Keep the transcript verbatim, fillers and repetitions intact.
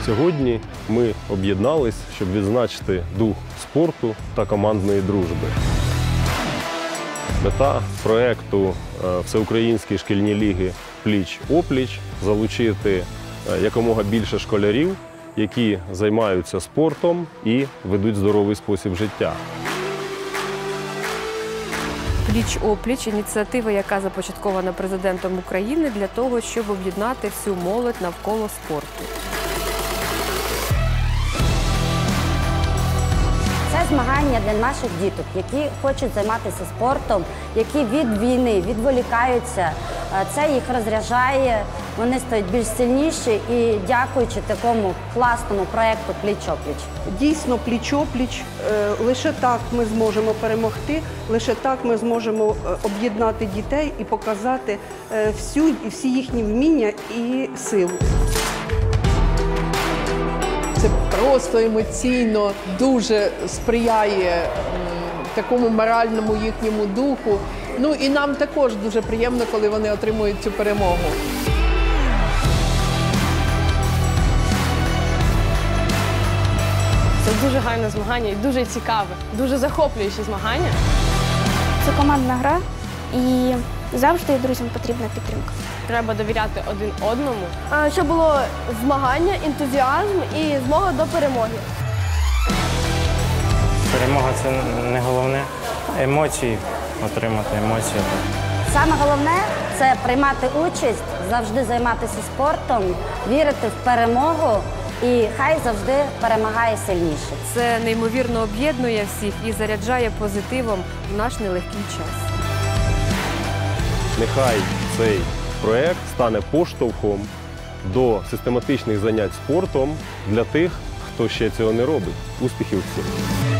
Сьогодні ми об'єднались, щоб відзначити дух спорту та командної дружби. Мета проєкту Всеукраїнські шкільні ліги «Пліч-опліч» – залучити якомога більше школярів, які займаються спортом і ведуть здоровий спосіб життя. «Пліч-опліч» – ініціатива, яка започаткована президентом України для того, щоб об'єднати всю молодь навколо спорту. Це змагання для наших діток, які хочуть займатися спортом, які від війни відволікаються. Це їх розряджає, вони стають більш сильніші і дякуючи такому класному проєкту «Пліч-опліч». Дійсно, пліч-опліч, лише так ми зможемо перемогти, лише так ми зможемо об'єднати дітей і показати всю, всі їхні вміння і силу. Це просто емоційно дуже сприяє такому моральному їхньому духу. Ну і нам також дуже приємно, коли вони отримують цю перемогу. Це дуже гарне змагання і дуже цікаве, дуже захоплююче змагання. Це командна гра і завжди друзям потрібна підтримка. Треба довіряти один одному. Щоб було змагання, ентузіазм і змога до перемоги. Перемога – це не головне. Емоції, отримати емоції. Саме головне – це приймати участь, завжди займатися спортом, вірити в перемогу і хай завжди перемагає сильніший. Це неймовірно об'єднує всіх і заряджає позитивом в наш нелегкий час. Нехай цей проєкт стане поштовхом до систематичних занять спортом для тих, хто ще цього не робить. Успіхів всім!